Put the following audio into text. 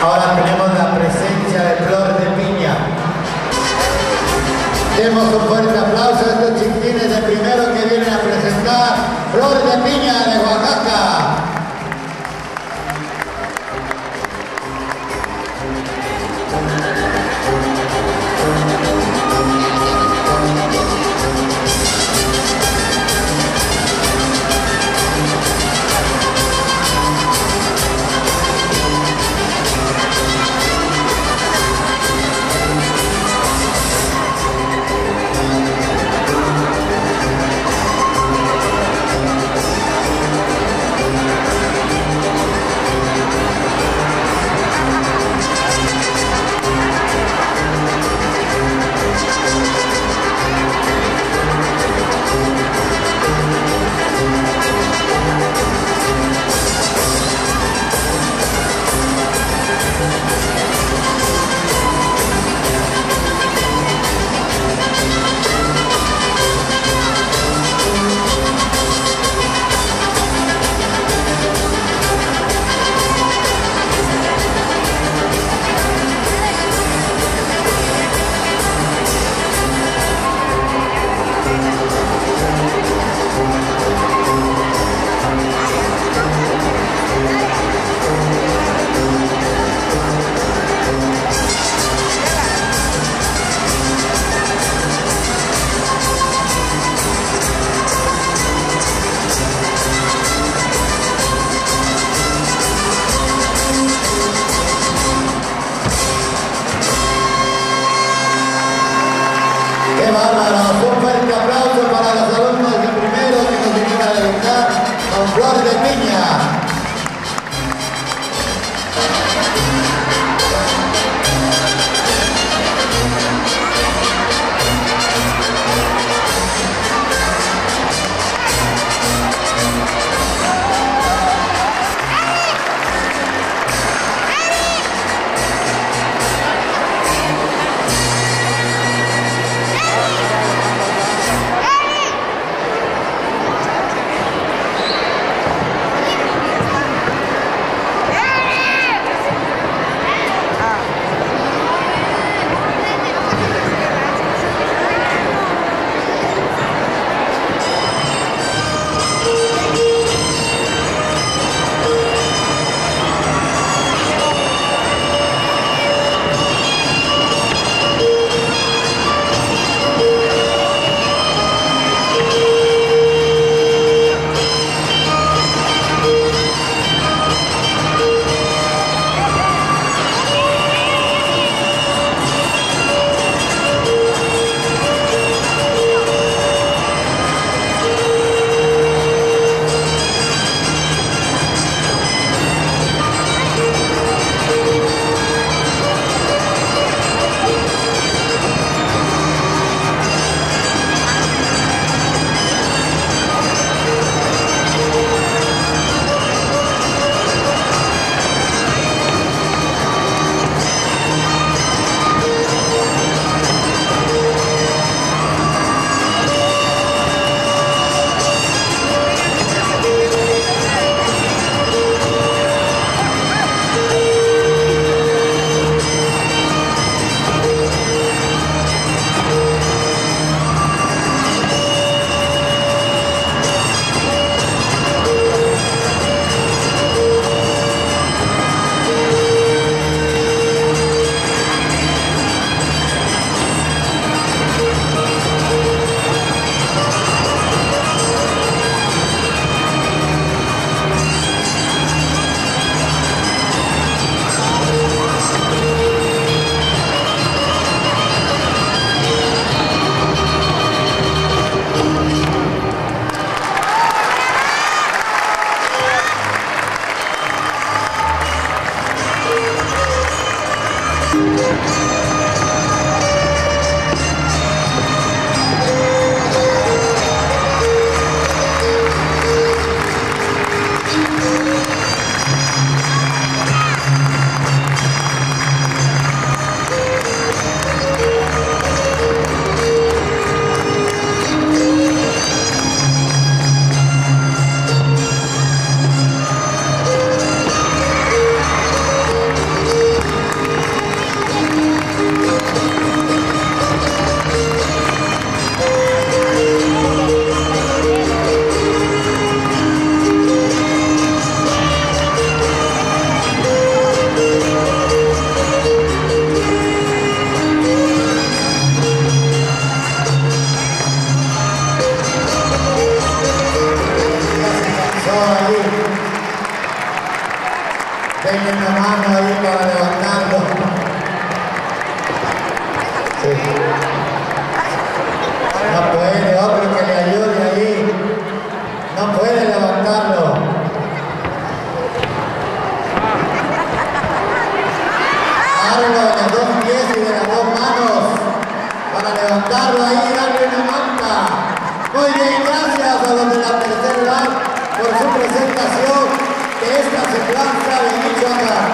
Ahora tenemos la presencia de Flor de Piña. Demos un fuerte aplauso a estos chiquitines de primero que vienen a presentar Flor de Piña de Oaxaca. ¡Qué bárbaros! Un fuerte aplauso para los alumnos de primero que nos vinieron a debutar con Flor de Piña. ahí. Denle una mano ahí para levantarlo. Sí. No puede, otro que le ayude ahí. No puede levantarlo. Agárrelo de los dos pies y de las dos manos para levantarlo ahí y darle una manta. Muy bien, gracias a los de la tercera edad por su presentación de esta semblanza de Michoacán.